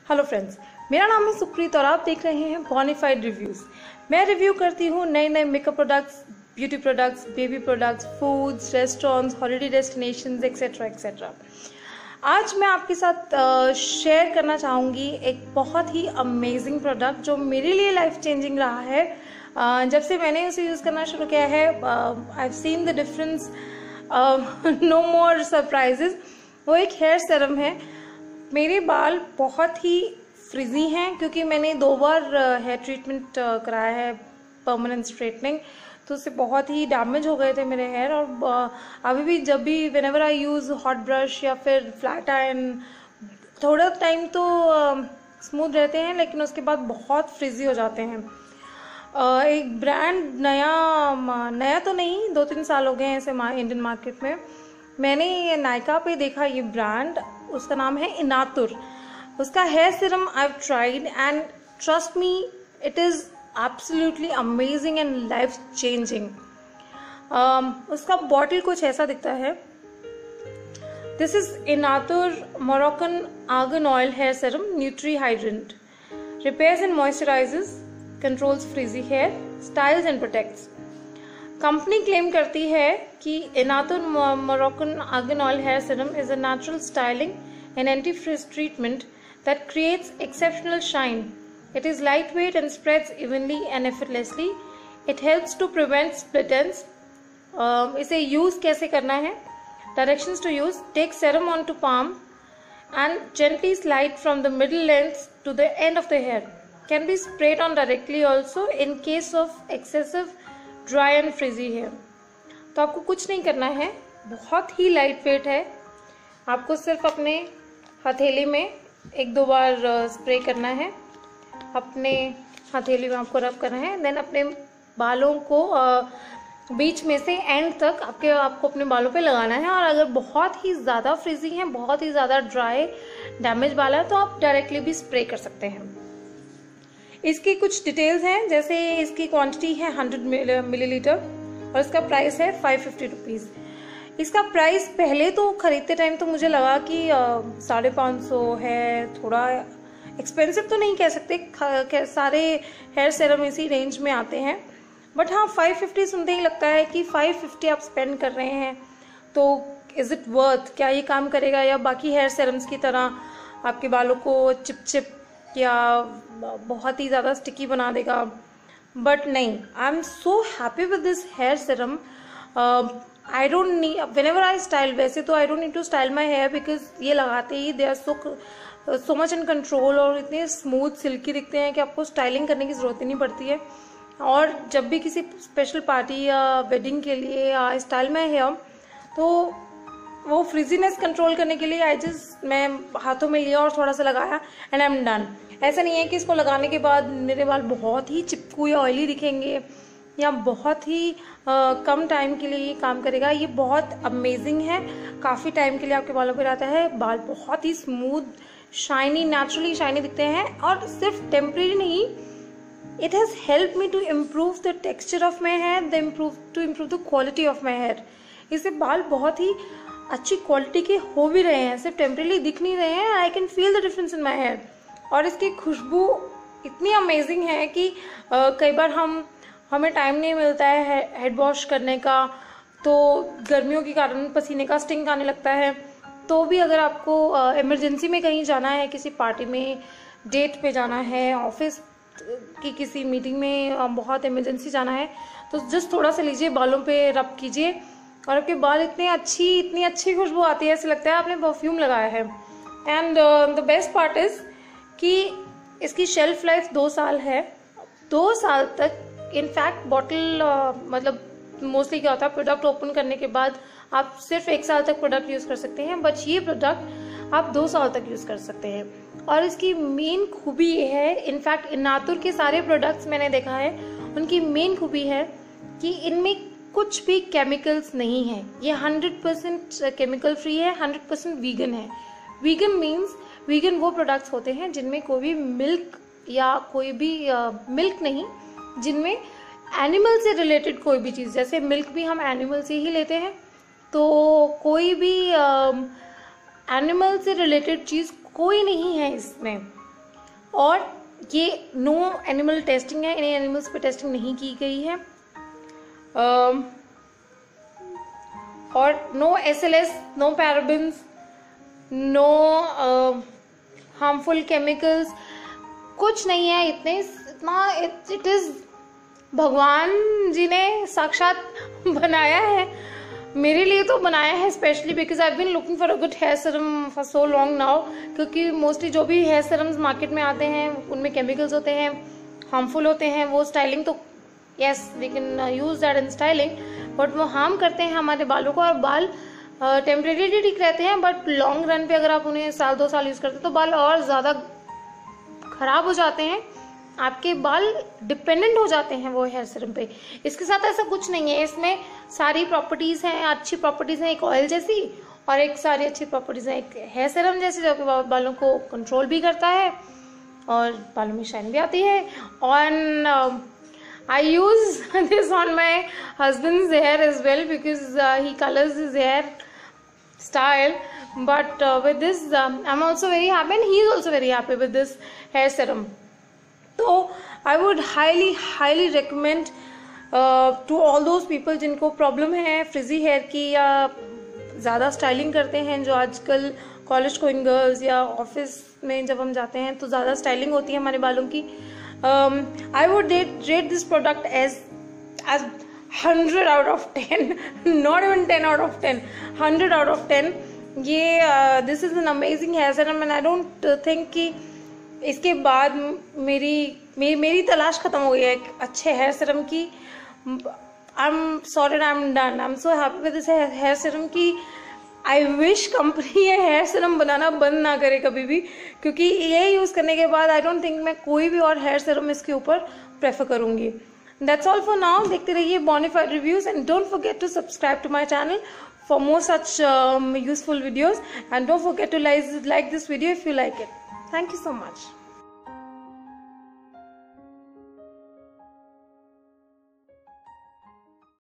Hello friends, मेरा नाम है सुप्रीत और आप देख रहे हैं बॉनिफाइड रिव्यूज़। मैं रिव्यू करती हूँ नए नए makeup products, beauty products, baby products, foods, restaurants, holiday destinations etcetera etcetera. आज मैं आपके साथ शेयर करना चाहूँगी एक बहुत ही अमेजिंग प्रोडक्ट जो मेरे लिए लाइफ चेंजिंग रहा है। जब से मैंने उसे यूज़ करना शुरू किया है, I have seen the difference, no more surprises. वो एक हेयर सीरम है। मेरे बाल बहुत ही फ्रिजी हैं क्योंकि मैंने 2 बार हेयर ट्रीटमेंट कराया है, परमानेंट स्ट्रेटनिंग, तो उससे बहुत ही डैमेज हो गए थे मेरे हेयर। और अभी भी जब भी whenever I use hot brush या फिर फ्लैट आयरन, थोड़ा टाइम तो स्मूथ रहते हैं लेकिन उसके बाद बहुत फ्रिजी हो जाते हैं। एक ब्रांड नया तो नहीं, 2-3 साल हो गए हैं इसे इंडियन मार्केट में। मैंने नायका पे देखा ये ब्रांड, उसका नाम है इनातुर। उसका hair serum I have tried and trust me, it is absolutely amazing and life changing. उसका बॉटल कुछ ऐसा दिखता है। This is Inatur Moroccan argan oil hair serum, nutri hydrant, repairs and moisturises, controls frizzy hair, styles and protects. Company claim करती है कि Inatur Moroccan argan oil hair serum is a natural styling and anti-frizz treatment that creates exceptional shine. It is lightweight and spreads evenly and effortlessly. It helps to prevent split ends. इसे use कैसे करना है? Directions to use: take serum onto palm and gently slide from the middle length to the end of the hair. Can be sprayed on directly also in case of excessive dry and frizzy है। तो आपको कुछ नहीं करना है, बहुत ही light weight है। आपको सिर्फ अपने हथेली में 1-2 बार स्प्रे करना है, अपने हथेली में आपको रब करना है, देन अपने बालों को बीच में से एंड तक आपको अपने बालों पे लगाना है। और अगर बहुत ही ज़्यादा फ्रिजी है, बहुत ही ज़्यादा ड्राई डैमेज बाल है, तो आप डायरेक्टली भी स्प्रे कर सकते हैं। इसकी कुछ डिटेल्स हैं, जैसे इसकी क्वांटिटी है 100 मिलीलीटर और इसका प्राइस है 550 रुपीज़। इसका प्राइस पहले तो खरीदते टाइम तो मुझे लगा कि 550 है, थोड़ा एक्सपेंसिव तो नहीं कह सकते, सारे हेयर सीरम इसी रेंज में आते हैं, बट हाँ 550 सुनते ही लगता है कि 550 आप स्पेंड कर रहे हैं तो इज़ इट वर्थ, क्या ये काम करेगा या बाकी हेयर सीरम्स की तरह आपके बालों को चिपचिप या बहुत ही ज़्यादा स्टिकी बना देगा। बट नहीं, I am so happy with this hair serum. I don't need, whenever I style, वैसे तो I don't need to style my hair because ये लगाते ही they are so much in control और इतने स्मूथ सिल्की दिखते हैं कि आपको स्टाइलिंग करने की ज़रूरत ही नहीं पड़ती है। और जब भी किसी स्पेशल पार्टी या वेडिंग के लिए आई स्टाइल माई हेयर, तो वो फ्रिजीनेस कंट्रोल करने के लिए मैं हाथों में लिया और थोड़ा सा लगाया एंड आई एम डन। ऐसा नहीं है कि इसको लगाने के बाद मेरे बाल बहुत ही चिपकू या ऑयली दिखेंगे या बहुत ही कम टाइम के लिए ये काम करेगा। ये बहुत अमेजिंग है, काफ़ी टाइम के लिए आपके बालों पे रहता है। बाल बहुत ही स्मूथ, शाइनी, नेचुरली शाइनी दिखते हैं। और सिर्फ टेम्परेरी नहीं, it has help me to improve the texture of my hair, to improve the quality of my hair. इससे बाल बहुत ही अच्छी क्वालिटी के हो भी रहे हैं, सिर्फ टेम्परेरी दिख नहीं रहे हैं। I can feel the difference in my hair. और इसकी खुशबू इतनी अमेजिंग है कि कई बार हमें टाइम नहीं मिलता है हेड वॉश करने का, तो गर्मियों के कारण पसीने का स्टिंग आने लगता है, तो भी अगर आपको इमरजेंसी में कहीं जाना है, किसी पार्टी में, डेट पे जाना है, ऑफिस की किसी मीटिंग में बहुत इमरजेंसी जाना है, तो जस्ट थोड़ा सा लीजिए, बालों पे रब कीजिए और आपके बाल इतनी अच्छी खुशबू आती है, ऐसे लगता है आपने परफ्यूम लगाया है। And the best part is कि इसकी शेल्फ लाइफ 2 साल है। 2 साल तक, इनफैक्ट बॉटल मतलब मोस्टली क्या होता है, प्रोडक्ट ओपन करने के बाद आप सिर्फ 1 साल तक प्रोडक्ट यूज़ कर सकते हैं, बट ये प्रोडक्ट आप 2 साल तक यूज़ कर सकते हैं। और इसकी मेन खूबी ये है, इनफैक्ट इनातुर के सारे प्रोडक्ट्स मैंने देखा है, उनकी मेन खूबी है कि इनमें कुछ भी केमिकल्स नहीं है। ये 100% केमिकल फ्री है, 100% वीगन है। वीगन मीन्स, वीगन वो प्रोडक्ट्स होते हैं जिनमें कोई भी मिल्क या कोई भी मिल्क नहीं, जिनमें एनिमल से रिलेटेड कोई भी चीज़, जैसे मिल्क भी हम एनिमल से ही लेते हैं, तो कोई भी एनिमल से रिलेटेड चीज़ कोई नहीं है इसमें। और ये नो एनिमल टेस्टिंग है, इन्हें एनिमल्स पे टेस्टिंग नहीं की गई है, और no SLS, no parabens, no harmful chemicals, कुछ नहीं है। इतना इट इज भगवान जी ने साक्षात बनाया है, मेरे लिए तो बनाया है specially, because I have been looking for a good hair serum for so long now. क्योंकि मोस्टली जो भी हेयर सीरम्स मार्केट में आते हैं उनमें केमिकल्स होते हैं, हार्मफुल होते हैं। वो स्टाइलिंग तो yes we can use that in styling, but वो हार्म करते हैं हमारे बालों को, और बाल टेम्परेरी ठीक रहते हैं, बट लॉन्ग रन पे अगर आप उन्हें 1-2 साल यूज करते हैं तो बाल और ज्यादा खराब हो जाते हैं, आपके बाल डिपेंडेंट हो जाते हैं वो हेयर सीरम पे। इसके साथ ऐसा कुछ नहीं है, इसमें सारी प्रॉपर्टीज हैं, अच्छी प्रॉपर्टीज हैं, एक ऑयल जैसी और एक सारी अच्छी प्रॉपर्टीज हैं, एक हेयर सीरम जैसी जो कि बालों को कंट्रोल भी करता है और बालों में शाइन भी आती है। On I use this on my husband's hair as well because he colours his hair style, but with this I'm also very happy and he is also very happy with this hair serum. So I would highly recommend to all those people जिनको problem है frizzy hair की या ज़्यादा styling करते हैं, जो आजकल college going girls या ऑफिस में जब हम जाते हैं तो ज़्यादा स्टाइलिंग होती है हमारे बालों की। I would rate this product as 100 out of 10, not even 10 out of 10, 100 out of 10। ये this is an amazing hair serum and I don't think कि इसके बाद मेरी तलाश खत्म हो गई है एक अच्छे हेयर सीरम की। I am sorry, I am done, I am so happy with this hair serum की आई विश कंपनी ये हेयर सीरम बनाना बंद ना करे कभी भी, क्योंकि ये यूज करने के बाद आई डोंट थिंक मैं कोई भी और हेयर सीरम इसके ऊपर प्रेफर करूंगी। That's all for now. देखते रहिए Bonafide reviews and don't forget to subscribe to my channel for more such useful videos, and don't forget to like this video if you like it. Thank you so much.